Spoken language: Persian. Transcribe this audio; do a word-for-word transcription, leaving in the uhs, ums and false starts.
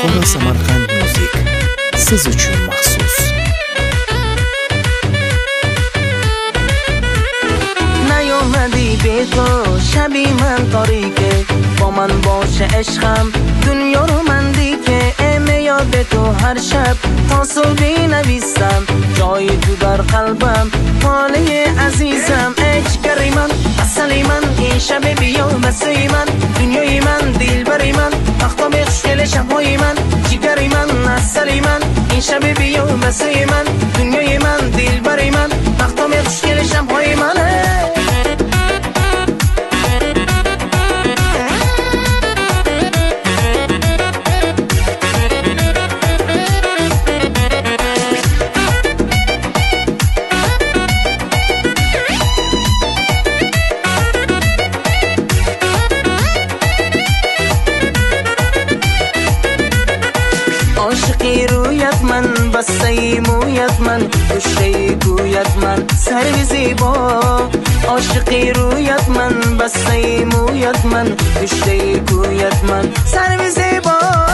Buxoro Samarqand MUSİC siz uchun maxsus. نیامدی به تو شبی من تاریکه، با من باشه عشقم دنیا رو مندی که امه یاد تو هر شب تا صبحی نویسم، جای تو در قلبم حاله عزیزم. اجگری من اصلی من این شب بیا بسی من، دنیای من دلبری من وقتا به خوشگل شبهای من، جگری من اصلی من این شب بیا بسی من، دنیای من دلبری من وقتا به خوشگل شبهای من. عاشقی رویت من بسته مویت من، کشته گویت من سر زیبا. عاشقی رویت من بسته مویت من، کشته گویت من سر زیبا.